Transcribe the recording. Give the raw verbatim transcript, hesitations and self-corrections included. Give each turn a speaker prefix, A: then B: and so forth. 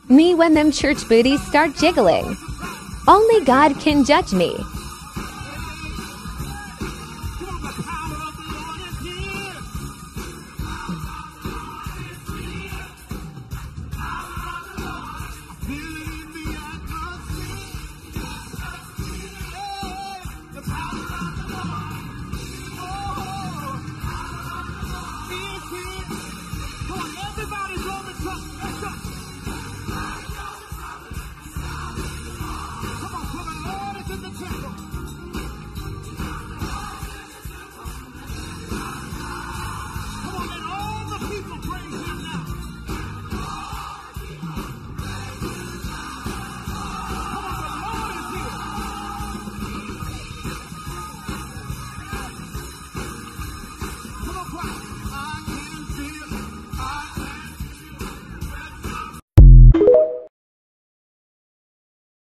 A: Me when them church booties start jiggling. Only God can judge me.